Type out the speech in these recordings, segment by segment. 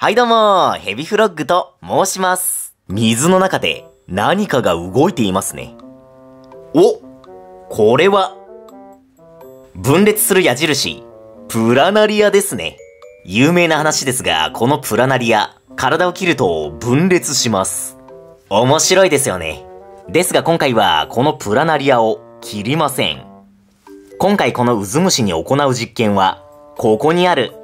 はいどうも、ヘビフロッグと申します。水の中で何かが動いていますね。お、これは、分裂する矢印、プラナリアですね。有名な話ですが、このプラナリア、体を切ると分裂します。面白いですよね。ですが今回はこのプラナリアを切りません。今回このウズムシに行う実験は、ここにある、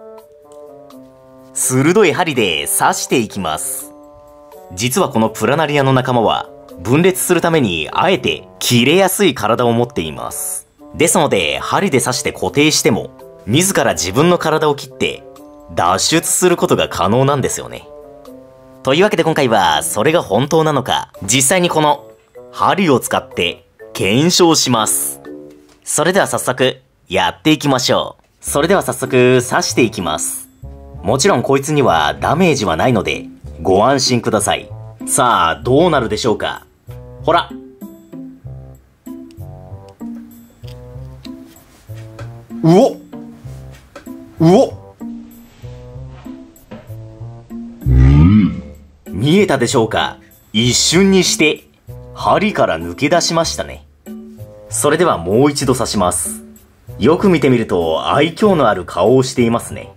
鋭い針で刺していきます。実はこのプラナリアの仲間は、分裂するためにあえて切れやすい体を持っています。ですので、針で刺して固定しても、自ら自分の体を切って脱出することが可能なんですよね。というわけで今回はそれが本当なのか、実際にこの針を使って検証します。それでは早速やっていきましょう。それでは早速刺していきます。もちろんこいつにはダメージはないのでご安心ください。さあどうなるでしょうか。ほら。うおっうおっ見えたでしょうか。一瞬にして針から抜け出しましたね。それではもう一度刺します。よく見てみると愛嬌のある顔をしていますね。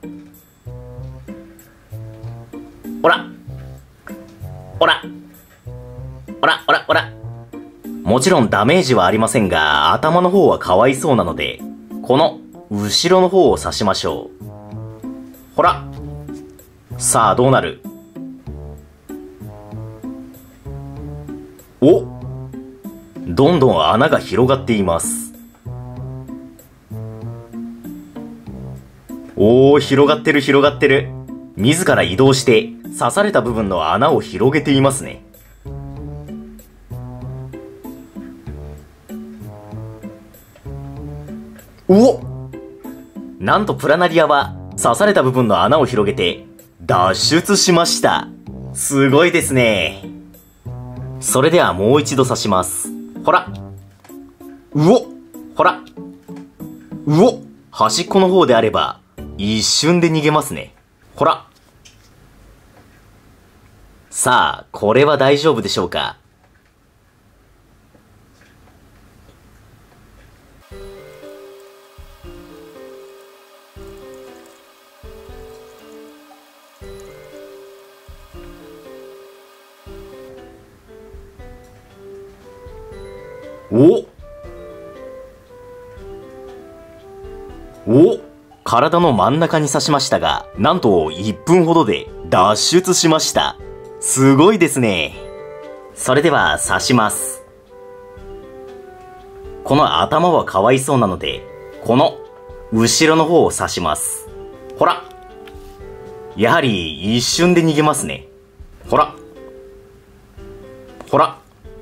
ほらほらほらほらほら。もちろんダメージはありませんが、頭の方はかわいそうなので、この後ろの方を刺しましょう。ほら。さあどうなる。お、どんどん穴が広がっています。おー、広がってる広がってる。自ら移動して刺された部分の穴を広げていますね。うおっ、なんとプラナリアは刺された部分の穴を広げて脱出しました。すごいですね。それではもう一度刺します。ほら。うおっ、ほら。うおっ、端っこの方であれば一瞬で逃げますね。ほら。さあ、これは大丈夫でしょうか。お、体の真ん中に刺しましたが、なんと1分ほどで脱出しました。すごいですね。それでは刺します。この頭はかわいそうなので、この後ろの方を刺します。ほら。やはり一瞬で逃げますね。ほら。ほら。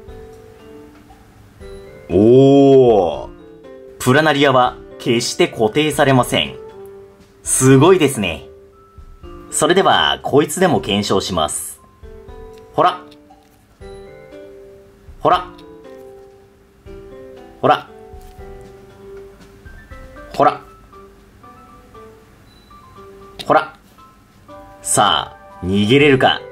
おー。プラナリアは決して固定されません。すごいですね。それではこいつでも検証します。ほら。ほら。ほら。ほら。ほら。さあ、逃げれるか。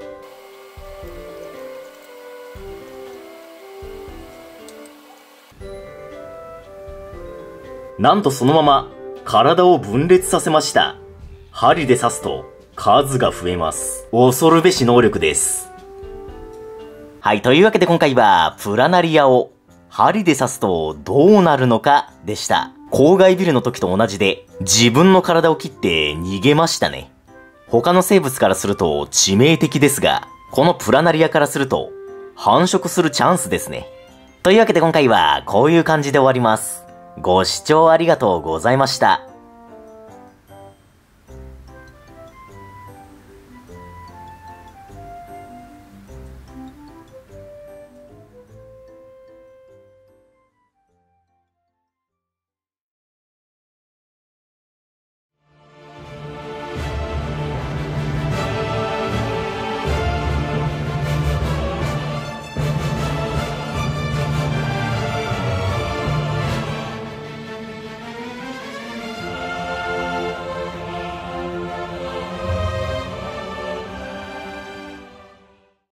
なんとそのまま体を分裂させました。針で刺すと数が増えます。恐るべし能力です。はい、というわけで今回はプラナリアを針で刺すとどうなるのかでした。公害ビルの時と同じで自分の体を切って逃げましたね。他の生物からすると致命的ですが、このプラナリアからすると繁殖するチャンスですね。というわけで今回はこういう感じで終わります。ご視聴ありがとうございました。